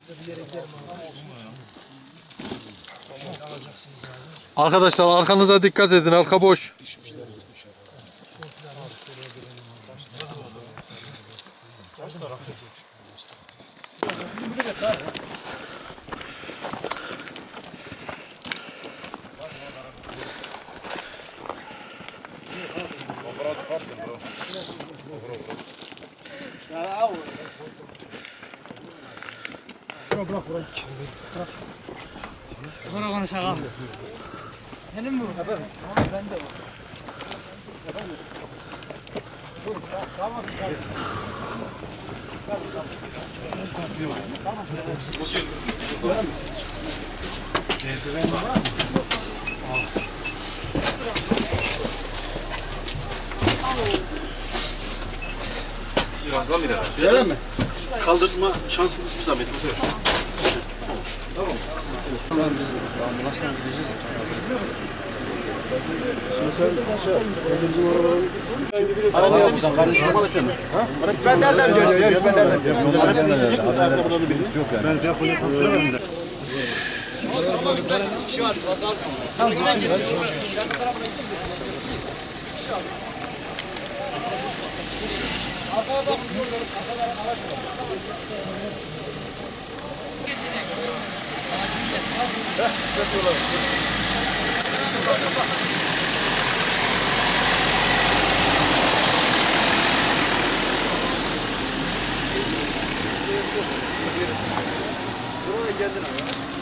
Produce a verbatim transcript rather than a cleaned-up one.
Arkadaşlar arkanıza dikkat edin. Arka boş. Sonra konuşalım. Senin mi bu? Evet. Ben de var. Tamam. Birazdan bir daha. Öyle mi? Kaldırma şansımız bir zahmet. Tamam. Ambulansla gideceğiz. Ben nereden geliyor ya? Ben nereden geliyor? Ben Zeynep'e tam söylemedim de. Bir şey var. Tamam. Arkaya bak. Arkadan araç var. Heh, çok olur. Buraya geldin ama.